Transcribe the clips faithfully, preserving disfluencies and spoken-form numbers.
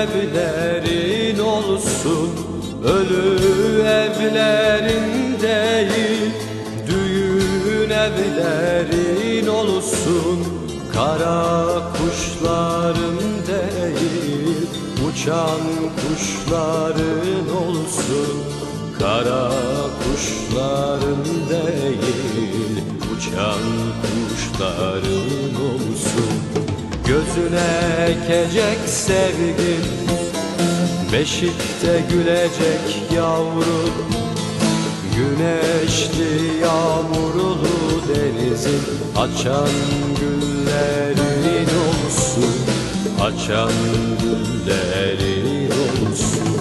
evlerin olsun, ölü evlerin değil. Düğün evlerin olsun, kara kuşların değil. Uçan kuşların olsun, kara kuşların değil. Uçan kuşların olsun. Gözüne ekecek sevgin, beşikte gülecek yavrum. Güneşli yağmurlu denizin açan güllerin olsun, açan güllerin olsun.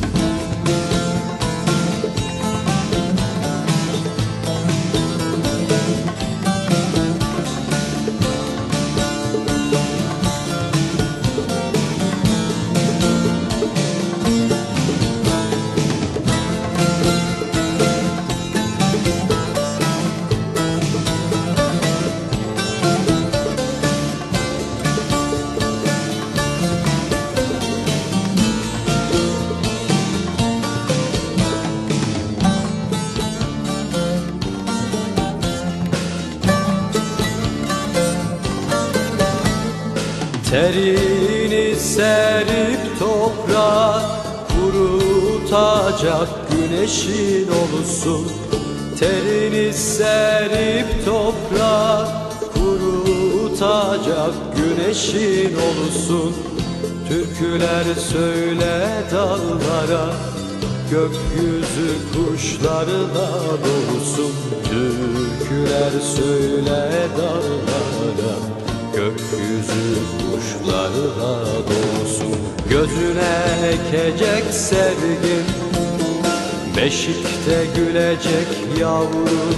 Terini serip toprağa, kurutacak güneşin olsun. Terini serip toprağa, kurutacak güneşin olsun. Türküler söyle dağlara, gökyüzü kuşlarla dolsun. Türküler söyle dağlara, gökyüzü kuşlarla dolsun. Gözüne ekecek sevgin, beşikte gülecek yavrum.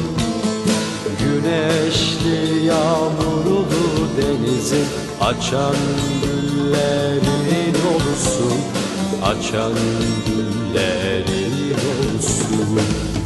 Güneşli yağmurlu denizin açan güllerin olsun, açan güllerin olsun.